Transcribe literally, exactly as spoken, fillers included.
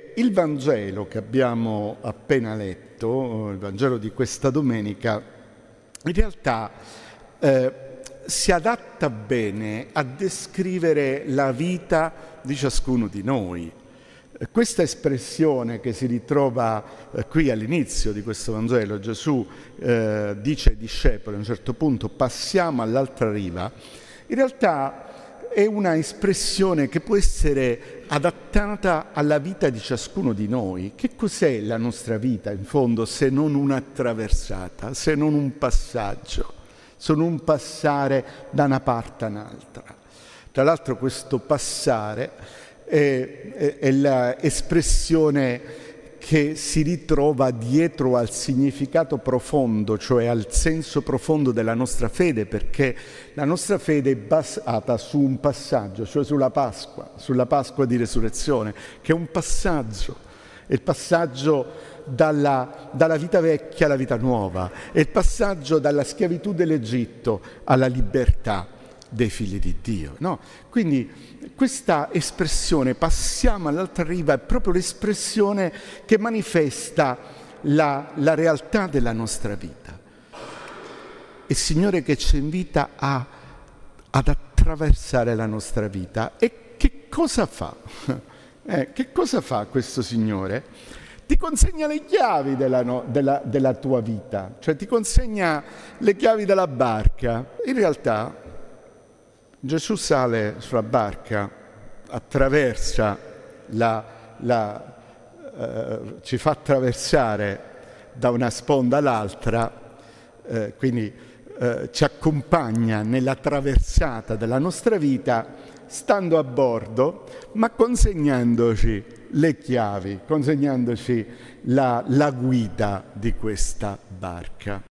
che il Vangelo che abbiamo appena letto, il Vangelo di questa domenica, in realtà eh, si adatta bene a descrivere la vita di ciascuno di noi. Questa espressione che si ritrova eh, qui all'inizio di questo Vangelo, Gesù eh, dice ai discepoli a un certo punto passiamo all'altra riva, in realtà è una espressione che può essere adattata alla vita di ciascuno di noi. Che cos'è la nostra vita in fondo se non una traversata, se non un passaggio, se non un passare da una parte a un'altra? Tra l'altro questo passare è, è, è l'espressione che si ritrova dietro al significato profondo, cioè al senso profondo della nostra fede, perché la nostra fede è basata su un passaggio, cioè sulla Pasqua, sulla Pasqua di Resurrezione, che è un passaggio, è il passaggio dalla, dalla vita vecchia alla vita nuova, è il passaggio dalla schiavitù dell'Egitto alla libertà dei figli di Dio, no? Quindi questa espressione, passiamo all'altra riva, è proprio l'espressione che manifesta la, la realtà della nostra vita. Il Signore che ci invita a, ad attraversare la nostra vita. E che cosa fa? Eh, che cosa fa questo Signore? Ti consegna le chiavi della, no, della, della tua vita, cioè ti consegna le chiavi della barca. In realtà Gesù sale sulla barca, attraversa, la, la, eh, ci fa attraversare da una sponda all'altra, eh, quindi eh, ci accompagna nella traversata della nostra vita, stando a bordo, ma consegnandoci le chiavi, consegnandoci la, la guida di questa barca.